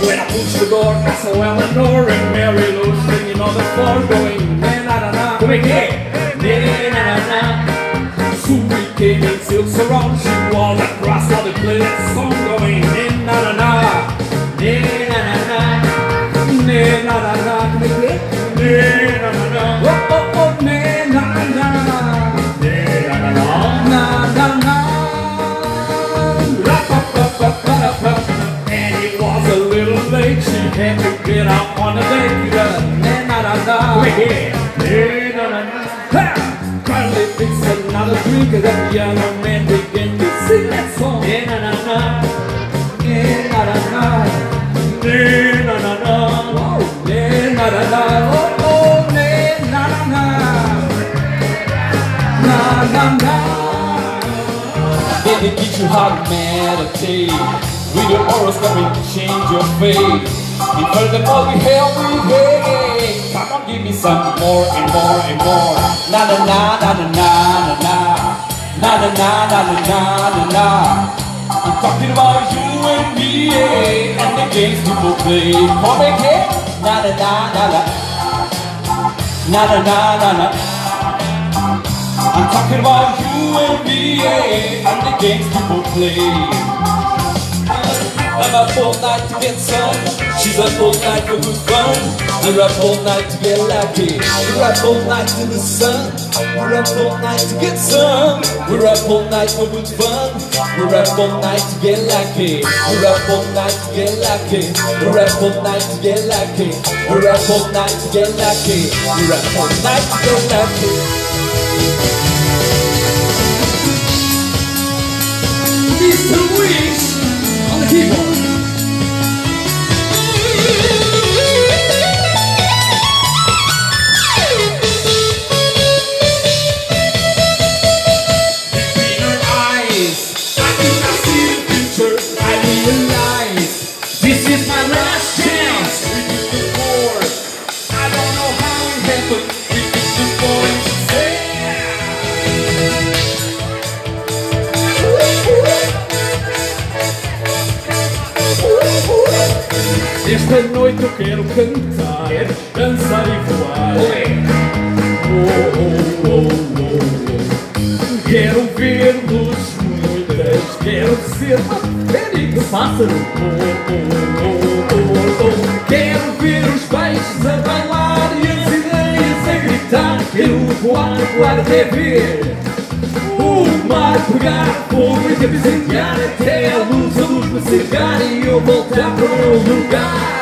When I push the door, I saw Eleanor and Mary Lou singing on the floor, going na-na-na-na. Como é que é? Na-na-na-na. Sue came in silk surround, she wore across all the place, song going na-na-na-na. Na-na-na-na. Na-na-na-na. Como é que é? Na-na-na-na. Oh, oh, oh, na-na-na-na. Na-na-na-na. Na-na-na. She had to get out on the date. Na-na-na-na. Na-na-na-na. Finally fixed another drink, and that yellow man began to sing that song. Na-na-na-na. Na-na-na-na. Na-na-na-na. Na-na-na-na. Oh, oh, na-na-na-na. Na-na-na. They teach you how to meditate. With your horoscope and change your fate. You heard them all we hell with hate. Come on, give me some more and more and more. Na na na na na na na na na na na na na na. I'm talking about you and me and the games people play. Come again. Na na na na na na na na na na. I'm talking about you and me and the games people play. I'm up all night to get some. She's up all night for good fun. We're up all night to get lucky. We're up all night to the sun. We're up all night to get some. We're up all night for good fun. We're up all night to get lucky. We're up all night to get lucky. We're up all night to get lucky. We're up all night to get lucky. We're up all night to get lucky. Mr. Wish on the keyboard. This is my last chance. We did before. I don't know how it happened. We did before. Esta noite eu quero cantar, dançar e voar. Oh, oh, oh, oh, oh. Quero ver luz muitas, quero ser férico pássaro. Quero ver os peixes a bailar e as ideias a gritar. Quero voar, voar até ver o mar pegar fogo e incendiar até a luz me cegar e eu voltar para o meu lugar.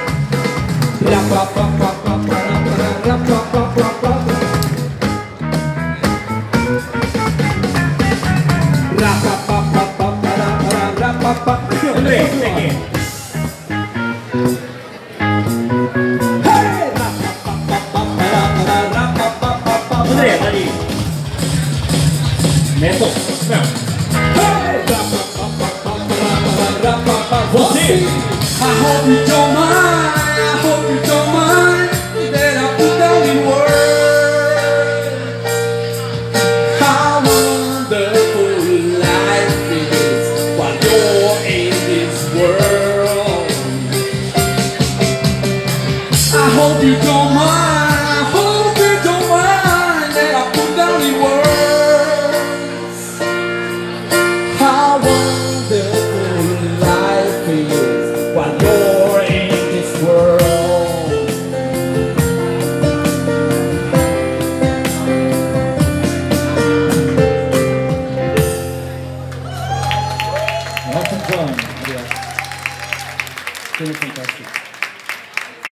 André, aqui. André, ali. Metal. Você. I hope you don't mind. I hope you don't mind that I put down in words how wonderful life is while you're in this world. I hope you don't mind. I hope you don't mind that I put down in words how wonderful life is while you're in this world. Welcome, John. Fantastic.